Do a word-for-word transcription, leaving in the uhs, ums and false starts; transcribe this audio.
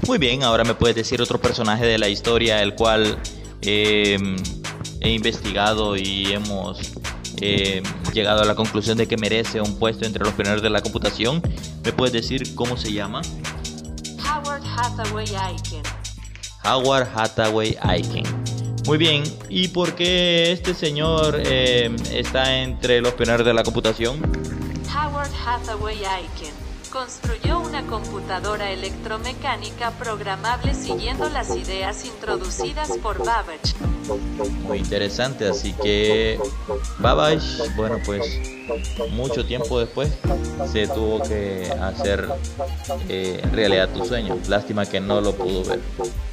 Muy bien, ahora me puedes decir otro personaje de la historia el cual eh, he investigado y hemos eh, llegado a la conclusión de que merece un puesto entre los pioneros de la computación. ¿Me puedes decir cómo se llama? Howard Hathaway Aiken. Howard Hathaway Aiken. Muy bien, ¿y por qué este señor eh, está entre los pioneros de la computación? Howard Hathaway Aiken construyó una computadora electromecánica programable siguiendo las ideas introducidas por Babbage. Muy interesante, así que Babbage, bueno, pues mucho tiempo después se tuvo que hacer eh, realidad tu sueño. Lástima que no lo pudo ver.